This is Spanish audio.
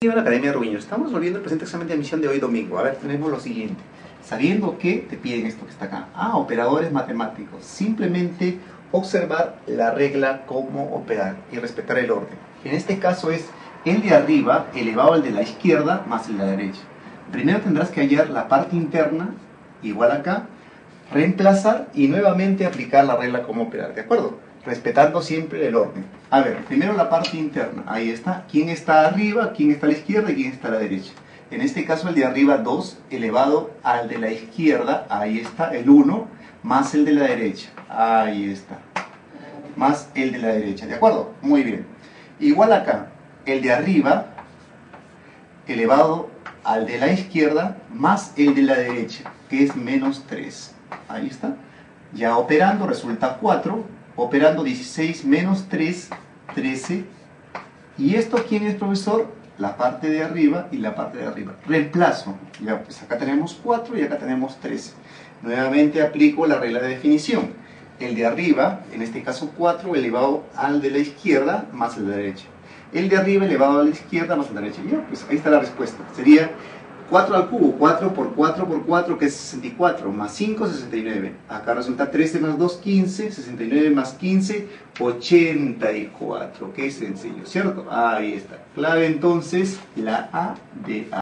Bienvenido a la Academia Rubiño. Estamos volviendo al presente examen de admisión de hoy domingo. A ver, tenemos lo siguiente. Sabiendo que te piden esto que está acá. Operadores matemáticos. Simplemente observar la regla cómo operar y respetar el orden. En este caso es el de arriba elevado al de la izquierda más el de la derecha. Primero tendrás que hallar la parte interna, igual acá, reemplazar y nuevamente aplicar la regla cómo operar, ¿de acuerdo? Respetando siempre el orden. A ver, primero la parte interna, ahí está. ¿Quién está arriba, quién está a la izquierda y quién está a la derecha? En este caso el de arriba 2 elevado al de la izquierda, ahí está, el 1, más el de la derecha, ahí está. Más el de la derecha, ¿de acuerdo? Muy bien. Igual acá, el de arriba elevado al de la izquierda más el de la derecha, que es menos 3. Ahí está. Ya operando resulta 4. Operando 16 menos 3, 13. ¿Y esto quién es, profesor? La parte de arriba y la parte de arriba. Reemplazo. Ya, pues acá tenemos 4 y acá tenemos 13. Nuevamente aplico la regla de definición. El de arriba, en este caso 4, elevado al de la izquierda más el de la derecha. El de arriba elevado a la izquierda más a la derecha. Ya, pues ahí está la respuesta. Sería 4 al cubo, 4 por 4 por 4, que es 64, más 5, 69. Acá resulta 13 más 2, 15, 69 más 15, 84. Qué sencillo, ¿cierto? Ahí está. Clave entonces, la A de A.